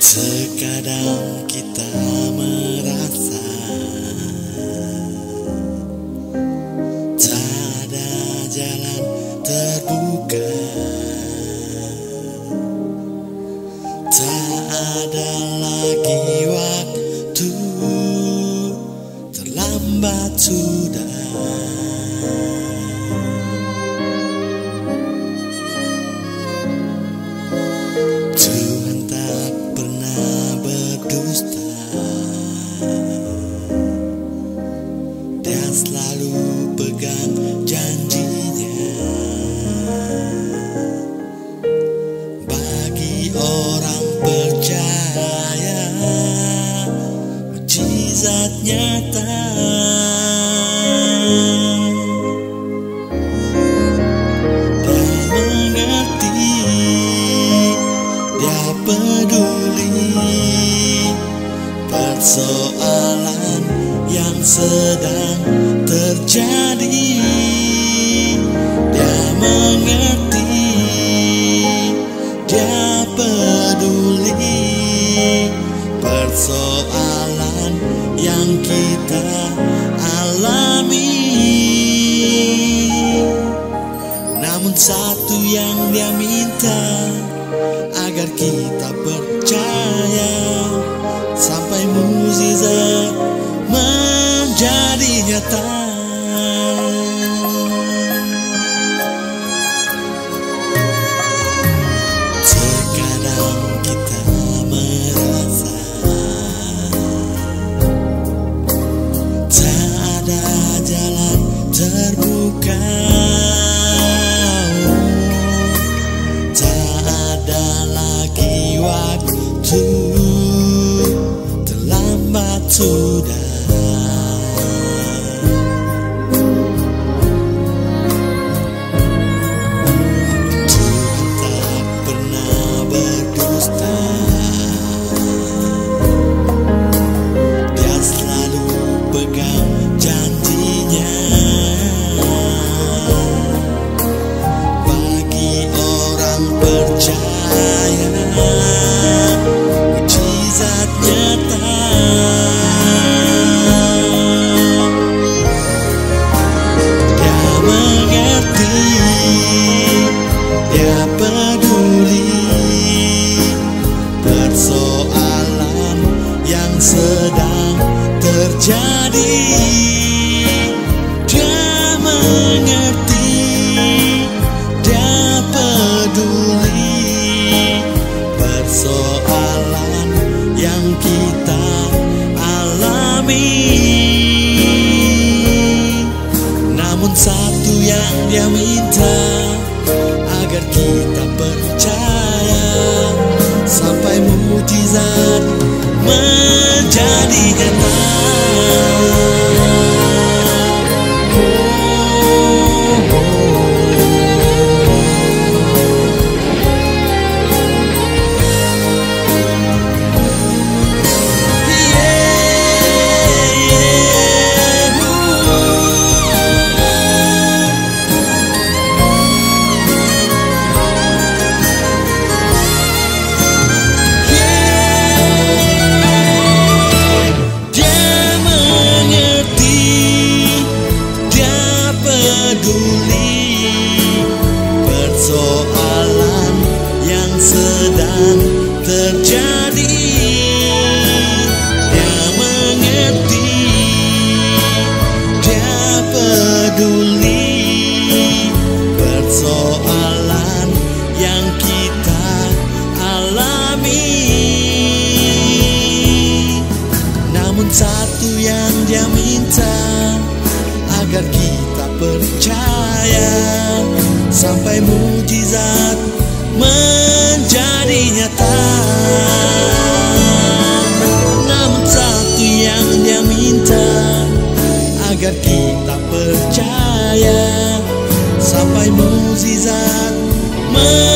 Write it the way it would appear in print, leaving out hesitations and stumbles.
Terkadang kita merasa tak ada jalan terbuka, tak ada lagi waktu, terlambat sudah. Tuhan tak pernah berdusta, Dia selalu pegang janjinya. Bagi orang percaya, mukjizat nyata. Peduli persoalan yang sedang terjadi, Dia mengerti, Dia peduli persoalan yang kita alami. Namun satu yang Dia minta, agar kita percaya sampai mukjizat menjadi nyata. Terkadang kita merasa tak ada jalan terbuka, terlambat sudah. Tuhan tak pernah berdusta, Dia selalu pegang janjinya. Bagi orang percaya, mukjizat nyata. Dia mengerti, Dia peduli persoalan yang sedang terjadi. Dia mengerti, Dia peduli persoalan yang kita alami. Namun satu yang Dia minta, agar kita percaya sampai mukjizat menjadi nyata. Persoalan yang sedang terjadi, Dia mengerti, Dia peduli persoalan yang kita alami. Namun satu yang Dia minta, agar kita percaya sampai mukjizat menjadi nyata. Namun satu yang Dia minta, agar kita percaya sampai mukjizat